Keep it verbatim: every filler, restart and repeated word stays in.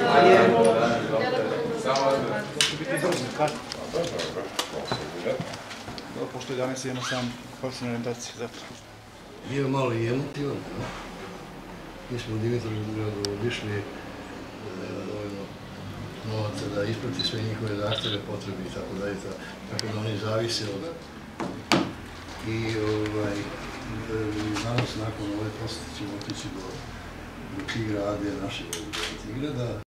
Pošto je danas imamo sam profesionalne orientacije, zato. Bio malo i emotivan. Mi smo u Dimitrovgradu obišli novaca da isprati sve njihove zahtjeve, potrebe i tako dalje, tako da oni zavise od... I danas nakon ove posete ćemo otići do Tigrade, našeg Tigrada.